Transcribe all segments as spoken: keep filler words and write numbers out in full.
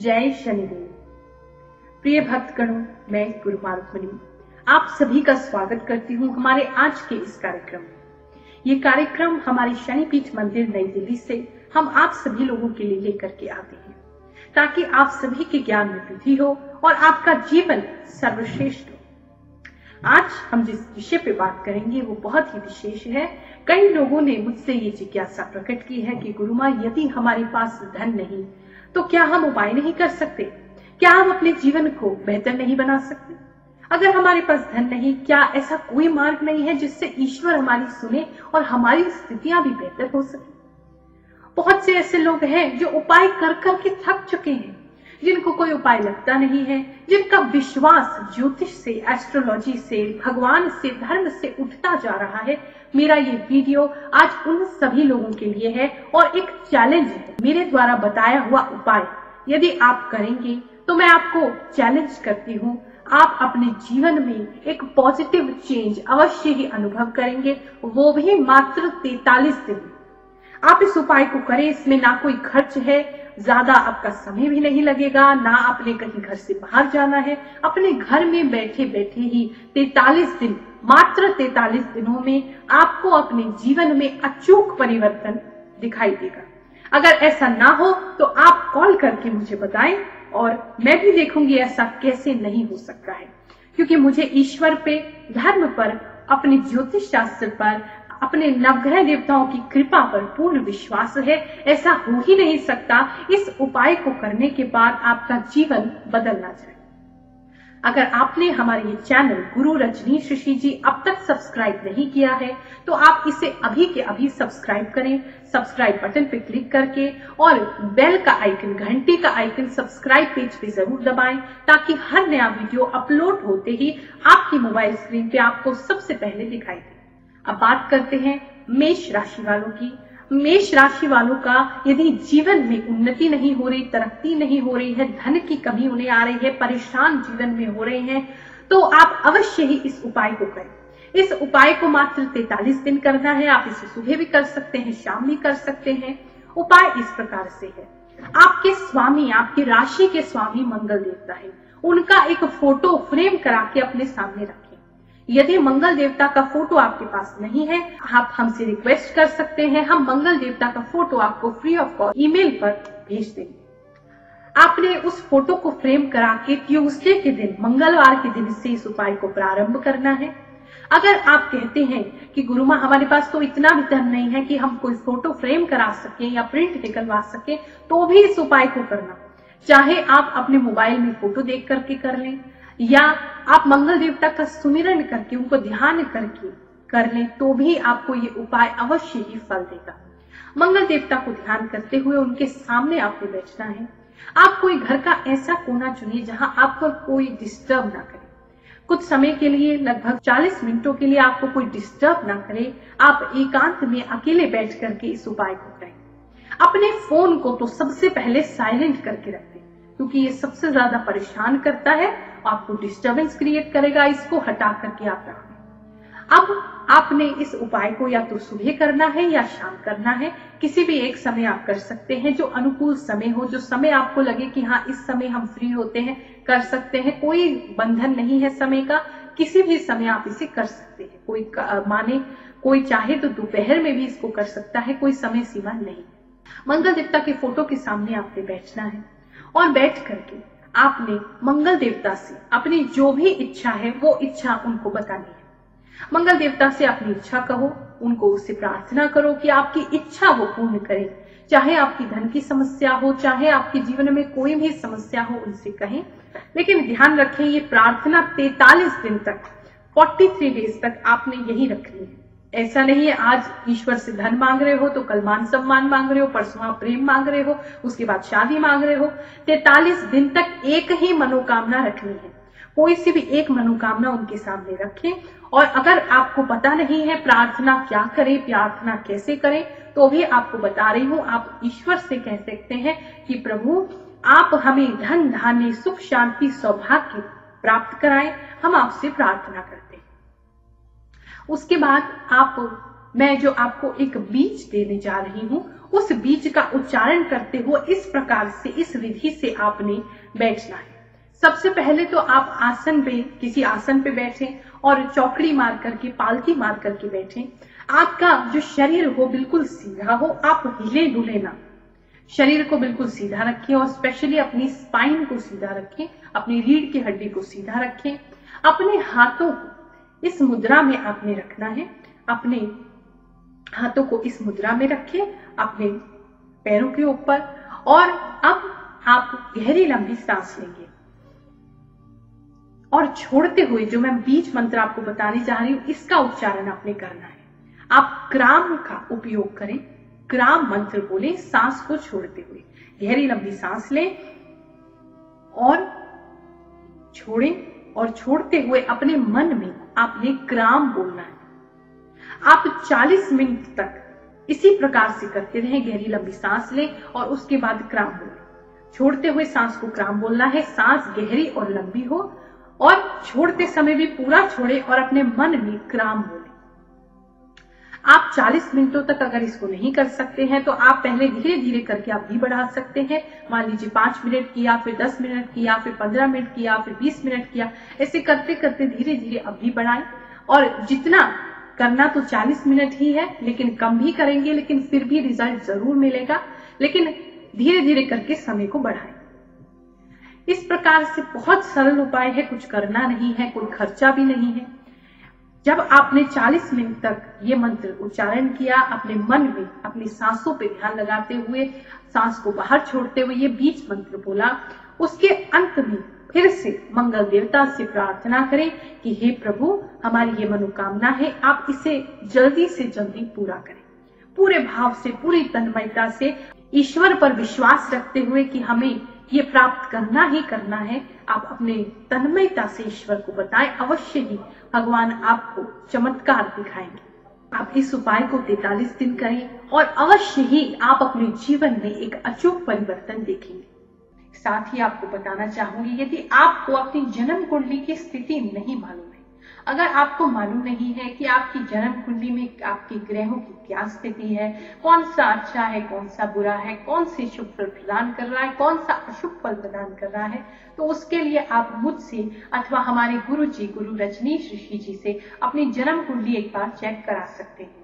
जय शनिदेव। प्रिय भक्तगणों, मैं गुरु रुक्मिणी आप सभी का स्वागत करती हूँ हमारे आज के इस कार्यक्रम में। ये कार्यक्रम हमारे शनिपीठ मंदिर नई दिल्ली से हम आप सभी लोगों के लिए लेकर के आते हैं, ताकि आप सभी के ज्ञान में वृद्धि हो और आपका जीवन सर्वश्रेष्ठ हो। आज हम जिस विषय पे बात करेंगे वो बहुत ही विशेष है। कई लोगों ने मुझसे ये जिज्ञासा प्रकट की है कि गुरुमाँ, यदि हमारे पास धन नहीं तो क्या हम उपाय नहीं कर सकते? क्या हम अपने जीवन को बेहतर नहीं बना सकते? अगर हमारे पास धन नहीं, क्या ऐसा कोई मार्ग नहीं है जिससे ईश्वर हमारी सुने और हमारी स्थितियां भी बेहतर हो सके? बहुत से ऐसे लोग हैं जो उपाय कर कर के थक चुके हैं, जिनको कोई उपाय लगता नहीं है, जिनका विश्वास ज्योतिष से, एस्ट्रोलॉजी से, भगवान से, धर्म से उठता जा रहा है। मेरा ये वीडियो आज उन सभी लोगों के लिए है और एक चैलेंज है। मेरे द्वारा बताया हुआ उपाय यदि आप करेंगे तो मैं आपको चैलेंज करती हूँ, आप अपने जीवन में एक पॉजिटिव चेंज अवश्य ही अनुभव करेंगे, वो भी मात्र तैतालीस दिन। आप इस उपाय को करें, इसमें ना कोई खर्च है, ज्यादा आपका समय भी नहीं लगेगा, ना आपने कहीं घर से बाहर जाना है। अपने घर में बैठे बैठे ही तैतालीस दिन, मात्र तैतालीस दिनों में आपको अपने जीवन में अचूक परिवर्तन दिखाई देगा। अगर ऐसा ना हो तो आप कॉल करके मुझे बताएं और मैं भी देखूंगी ऐसा कैसे नहीं हो सकता है, क्योंकि मुझे ईश्वर पे, धर्म पर, अपने ज्योतिष शास्त्र पर, अपने नवग्रह देवताओं की कृपा पर पूर्ण विश्वास है। ऐसा हो ही नहीं सकता इस उपाय को करने के बाद आपका जीवन बदल ना जाए। अगर आपने हमारे ये चैनल गुरु रजनीश ऋषि जी अब तक सब्सक्राइब नहीं किया है तो आप इसे अभी के अभी सब्सक्राइब करें। सब्सक्राइब बटन पे क्लिक करके और बेल का आइकन, घंटी का आइकन सब्सक्राइब पेज पे जरूर दबाएं, ताकि हर नया वीडियो अपलोड होते ही आपकी मोबाइल स्क्रीन पे आपको सबसे पहले दिखाई दे। अब बात करते हैं मेष राशि वालों की। मेष राशि वालों का यदि जीवन में उन्नति नहीं हो रही, तरक्की नहीं हो रही है, धन की कमी उन्हें आ रही है, परेशान जीवन में हो रहे हैं, तो आप अवश्य ही इस उपाय को करें। इस उपाय को मात्र तैतालीस दिन करना है। आप इसे सुबह भी कर सकते हैं, शाम भी कर सकते हैं। उपाय इस प्रकार से है, आपके स्वामी, आपकी राशि के स्वामी मंगल देवता है, उनका एक फोटो फ्रेम करा के अपने सामने रखें। यदि मंगल देवता का फोटो आपके पास नहीं है, आप हमसे रिक्वेस्ट कर सकते हैं, हम मंगल देवता का फोटो आपको फ्री ऑफ कॉस्ट ईमेल पर भेज देंगे। आपने उस फोटो को फ्रेम करा के ट्यूसडे के दिन, मंगलवार के दिन से इस उपाय को प्रारंभ करना है। अगर आप कहते हैं कि गुरुमाँ, हमारे पास तो इतना भी धन नहीं है कि हम कोई फोटो फ्रेम करा सके या प्रिंट निकलवा सके, तो भी इस उपाय को करना। चाहे आप अपने मोबाइल में फोटो देख करके कर लें या आप मंगल देवता का सुमिरन करके, उनको ध्यान करके कर लें, तो भी आपको ये उपाय अवश्य ही फल देगा। मंगल देवता को ध्यान करते हुए उनके सामने आपको बैठना है। आप कोई घर का ऐसा कोना चुनिए जहां आपको कोई डिस्टर्ब ना करे। कुछ समय के लिए, लगभग चालीस मिनटों के लिए आपको कोई डिस्टर्ब ना करे। आप एकांत में अकेले बैठ करके इस उपाय को करें। अपने फोन को तो सबसे पहले साइलेंट करके रखें, क्योंकि ये सबसे ज्यादा परेशान करता है, आपको डिस्टरबेंस क्रिएट करेगा। इसको हटा करके आप रखें। अब आपने इस उपाय को या तो सुबह करना है या शाम करना है। किसी भी एक समय आप कर सकते हैं, जो अनुकूल समय हो, जो समय आपको लगे कि हाँ इस समय हम फ्री होते हैं, कर सकते हैं। कोई बंधन नहीं है समय का, किसी भी समय आप इसे कर सकते हैं। कोई माने, कोई चाहे तो दोपहर में भी इसको कर सकता है, कोई समय सीमा नहीं। मंगल देवता के फोटो के सामने आपने बैठना है और बैठ करके आपने मंगल देवता से अपनी जो भी इच्छा है वो इच्छा उनको बतानी है। मंगल देवता से अपनी इच्छा कहो, उनको उससे प्रार्थना करो कि आपकी इच्छा वो पूर्ण करें। चाहे आपकी धन की समस्या हो, चाहे आपके जीवन में कोई भी समस्या हो, उनसे कहें। लेकिन ध्यान रखें, ये प्रार्थना तैतालीस दिन तक, तैंतालीस डेज तक आपने यही रखनी है। ऐसा नहीं है आज ईश्वर से धन मांग रहे हो तो कल मान सम्मान मांग रहे हो, परसों आप प्रेम मांग रहे हो, उसके बाद शादी मांग रहे हो। तैतालीस दिन तक एक ही मनोकामना रखनी है। कोई सी भी एक मनोकामना उनके सामने रखें। और अगर आपको पता नहीं है प्रार्थना क्या करें, प्रार्थना कैसे करें, तो भी आपको बता रही हूँ, आप ईश्वर से कह सकते हैं कि प्रभु आप हमें धन, धान्य, सुख, शांति, सौभाग्य प्राप्त कराएं। हम आपसे प्रार्थना करते हैं। उसके बाद आप मैं जो आपको एक बीज देने जा रही हूँ, उस बीज का उच्चारण करते हुए इस प्रकार से, इस विधि से आपने बैठना है। सबसे पहले तो आप आसन पे, किसी आसन पे बैठे और चौकड़ी मार करके, पालथी मार करके बैठे। आपका जो शरीर हो बिल्कुल सीधा हो, आप हिले डुले ना। शरीर को बिल्कुल सीधा रखें और स्पेशली अपनी स्पाइन को सीधा रखें, अपनी रीढ़ की हड्डी को सीधा रखें। अपने हाथों को इस मुद्रा में आपने रखना है। अपने हाथों को इस मुद्रा में रखें अपने पैरों के ऊपर, और अब आप गहरी लंबी सांस लेंगे और छोड़ते हुए जो मैं बीज मंत्र आपको बताने जा रही हूं, इसका उच्चारण आपने करना है। आप क्राम का उपयोग करें, क्राम मंत्र बोले सांस को छोड़ते हुए। गहरी लंबी सांस लें और छोड़ें, और छोड़ते हुए अपने मन में आपने क्राम बोलना है। आप चालीस मिनट तक इसी प्रकार से करते रहें। गहरी लंबी सांस लें और उसके बाद क्राम बोलें। छोड़ते हुए सांस को क्राम बोलना है। सांस गहरी और लंबी हो और छोड़ते समय भी पूरा छोड़े और अपने मन में क्राम बोले। आप चालीस मिनटों तक अगर इसको नहीं कर सकते हैं तो आप पहले धीरे धीरे करके आप भी बढ़ा सकते हैं। मान लीजिए पांच मिनट किया, फिर दस मिनट किया, फिर पंद्रह मिनट किया, फिर बीस मिनट किया। ऐसे करते करते धीरे धीरे अब भी बढ़ाएं। और जितना करना तो चालीस मिनट ही है, लेकिन कम भी करेंगे, लेकिन फिर भी रिजल्ट जरूर मिलेगा। लेकिन धीरे धीरे करके समय को बढ़ाएं। इस प्रकार से बहुत सरल उपाय है, कुछ करना नहीं है, कोई खर्चा भी नहीं है। जब आपने चालीस मिनट तक ये मंत्र उच्चारण किया, अपने मन में अपनी सांसों पे ध्यान लगाते हुए, सांस को बाहर छोड़ते हुए ये बीज मंत्र बोला, उसके अंत में फिर से मंगल देवता से प्रार्थना करें कि हे प्रभु, हमारी ये मनोकामना है, आप इसे जल्दी से जल्दी पूरा करें। पूरे भाव से, पूरी तन्मयता से, ईश्वर पर विश्वास रखते हुए कि हमें ये प्राप्त करना ही करना है। आप अपने तन्मयता से ईश्वर को बताएं, अवश्य ही भगवान आपको चमत्कार दिखाएंगे। आप इस उपाय को तैंतालीस दिन करें और अवश्य ही आप अपने जीवन में एक अचूक परिवर्तन देखेंगे। साथ ही आपको बताना चाहूंगी, यदि आपको अपनी जन्म कुंडली की स्थिति नहीं मालूम है, अगर आपको मालूम नहीं है कि आपकी जन्म कुंडली में आपके ग्रहों की क्या स्थिति है, कौन सा अच्छा है, कौन सा बुरा है, कौन से शुभ फल प्रदान कर रहा है, कौन सा अशुभ फल प्रदान कर रहा है, तो उसके लिए आप मुझसे अथवा हमारे गुरु जी, गुरु रजनीश ऋषि जी से अपनी जन्म कुंडली एक बार चेक करा सकते हैं।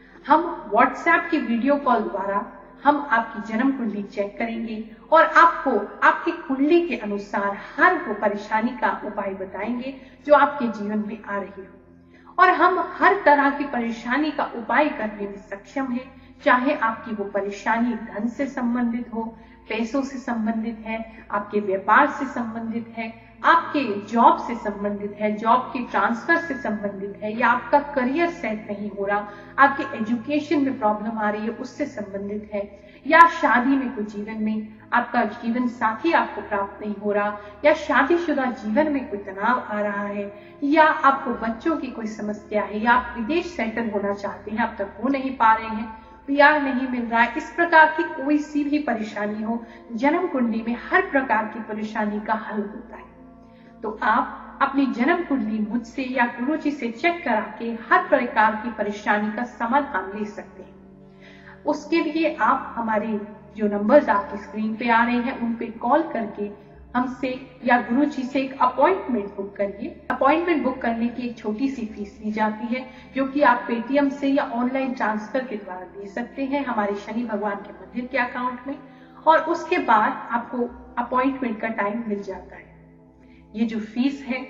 हम व्हाट्सएप की वीडियो कॉल द्वारा हम आपकी जन्म कुंडली चेक करेंगे और आपको आपकी कुंडली के अनुसार हर वो परेशानी का उपाय बताएंगे जो आपके जीवन में आ रही हो। और हम हर तरह की परेशानी का उपाय करने में सक्षम है, चाहे आपकी वो परेशानी धन से संबंधित हो, पैसों से संबंधित है, आपके व्यापार से संबंधित है, आपके जॉब से संबंधित है, जॉब की ट्रांसफर से संबंधित है, या आपका करियर सेट नहीं हो रहा, आपके एजुकेशन में प्रॉब्लम आ रही है, उससे संबंधित है, या शादी में कोई जीवन में आपका जीवन साथी आपको प्राप्त नहीं हो रहा, या शादीशुदा जीवन में कोई तनाव आ रहा है, या आपको बच्चों की कोई समस्या है, या आप विदेश सेटल होना चाहते हैं, अब तक हो नहीं पा रहे हैं, प्यार नहीं मिल रहा है, इस प्रकार की कोई सी भी परेशानी हो, जन्म कुंडली में हर प्रकार की परेशानी का हल होता है। तो आप अपनी जन्म कुंडली मुझसे या गुरु जी से चेक करा के हर प्रकार की परेशानी का समाधान ले सकते हैं। उसके लिए आप हमारे जो नंबर्स आपकी स्क्रीन पे आ रहे हैं उन पे कॉल करके हमसे या गुरु जी से एक अपॉइंटमेंट बुक करिए। अपॉइंटमेंट बुक करने की एक छोटी सी फीस ली जाती है, जो कि आप पेटीएम से या ऑनलाइन ट्रांसफर के द्वारा दे सकते हैं हमारे शनि भगवान के मंदिर के अकाउंट में, और उसके बाद आपको अपॉइंटमेंट का टाइम मिल जाता है। ये जो फीस है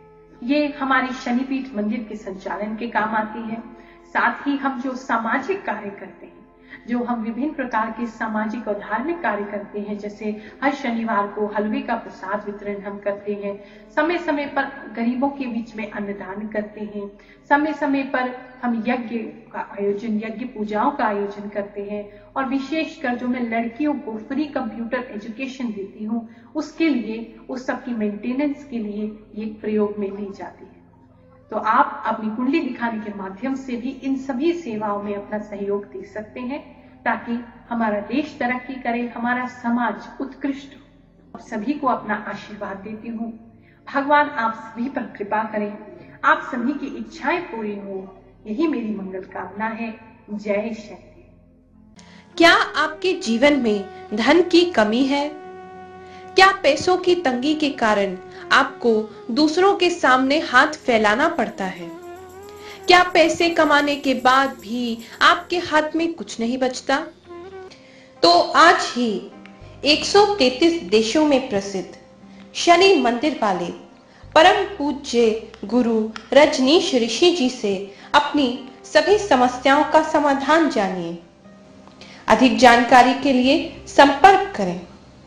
ये हमारी शनिपीठ मंदिर के संचालन के काम आती है। साथ ही हम जो सामाजिक कार्य करते हैं, जो हम विभिन्न प्रकार के सामाजिक और धार्मिक कार्य करते हैं, जैसे हर शनिवार को हलवे का प्रसाद वितरण हम करते हैं, समय समय पर गरीबों के बीच में अन्नदान करते हैं, समय समय पर हम यज्ञ का आयोजन, यज्ञ पूजाओं का आयोजन करते हैं, और विशेषकर जो मैं लड़कियों को फ्री कंप्यूटर एजुकेशन देती हूँ उसके लिए, उस सब की मेंटेनेंस के लिए ये प्रयोग में ली जाती है। तो आप अपनी कुंडली दिखाने के माध्यम से भी इन सभी सेवाओं में अपना सहयोग दे सकते हैं, ताकि हमारा देश तरक्की करे, हमारा समाज उत्कृष्ट हो। सभी को अपना आशीर्वाद देती हूँ। भगवान आप सभी पर कृपा करें, आप सभी की इच्छाएं पूरी हो, यही मेरी मंगल कामना है। जय शनि। क्या आपके जीवन में धन की कमी है? क्या पैसों की तंगी के कारण आपको दूसरों के सामने हाथ फैलाना पड़ता है? क्या पैसे कमाने के बाद भी आपके हाथ में कुछ नहीं बचता? तो आज ही एक सौ तैंतीस देशों में प्रसिद्ध शनि मंदिर वाले परम पूज्य गुरु रजनीश ऋषि जी से अपनी सभी समस्याओं का समाधान जानिए। अधिक जानकारी के लिए संपर्क करें।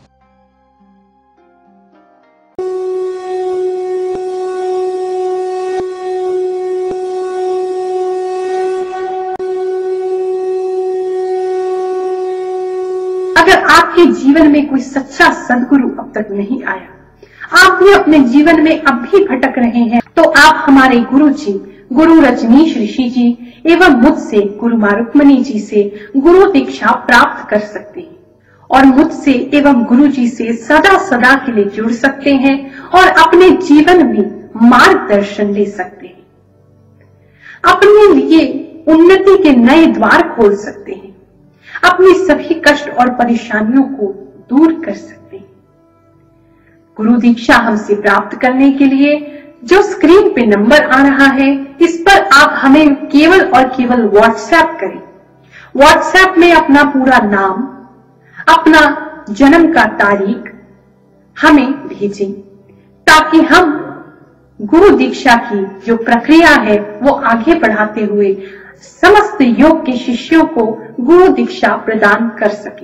अगर आपके जीवन में कोई सच्चा सदगुरु अब तक नहीं आया, आप भी अपने जीवन में अब भी भटक रहे हैं, तो आप हमारे गुरु जी गुरु रजनीश ऋषि जी एवं मुझसे गुरु माँ रुक्मणी जी से गुरु दीक्षा प्राप्त कर सकते हैं और मुझसे एवं गुरु जी से सदा सदा के लिए जुड़ सकते हैं और अपने जीवन में मार्गदर्शन ले सकते हैं, अपने लिए उन्नति के नए द्वार खोल सकते हैं, अपनी सभी कष्ट और परेशानियों को दूर कर सकते हैं। गुरु दीक्षा हमसे प्राप्त करने के लिए जो स्क्रीन पे नंबर आ रहा है, इस पर आप हमें केवल और केवल व्हाट्सएप करें। व्हाट्सएप में अपना पूरा नाम, अपना जन्म का तारीख हमें भेजें ताकि हम गुरु दीक्षा की जो प्रक्रिया है वो आगे बढ़ाते हुए समस्त योग के शिष्यों को गुरु दीक्षा प्रदान कर सके।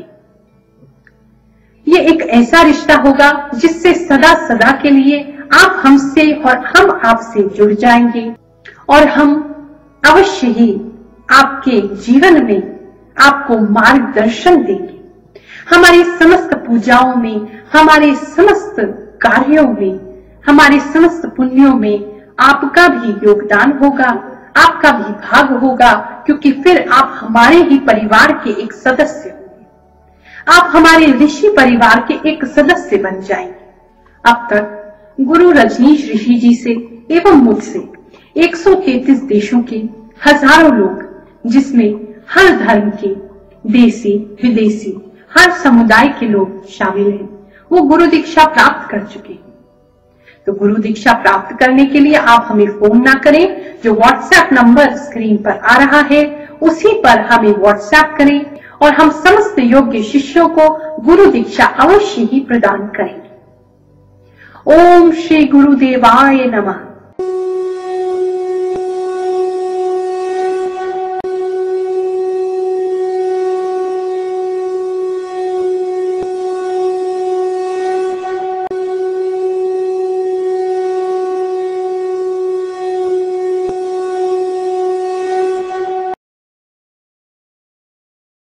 ये एक ऐसा रिश्ता होगा जिससे सदा सदा के लिए आप हमसे और हम आपसे जुड़ जाएंगे और हम अवश्य ही आपके जीवन में आपको मार्गदर्शन देंगे। हमारी समस्त पूजाओं में, हमारे समस्त कार्यों में, हमारे समस्त पुण्यों में आपका भी योगदान होगा, आपका भी भाग होगा, क्योंकि फिर आप हमारे ही परिवार के एक सदस्य होंगे। आप हमारे ऋषि परिवार के एक सदस्य बन जाएंगे। अब तक गुरु रजनीश ऋषि जी से एवं मुझसे एक सौ तैंतीस देशों के हजारों लोग, जिसमें हर धर्म के, देसी विदेशी, हर समुदाय के लोग शामिल हैं, वो गुरु दीक्षा प्राप्त कर चुके हैं। तो गुरु दीक्षा प्राप्त करने के लिए आप हमें फोन ना करें, जो व्हाट्सएप नंबर स्क्रीन पर आ रहा है उसी पर हमें व्हाट्सएप करें और हम समस्त योग्य शिष्यों को गुरु दीक्षा अवश्य ही प्रदान करेंगे। ओम श्री गुरुदेवाय नमः।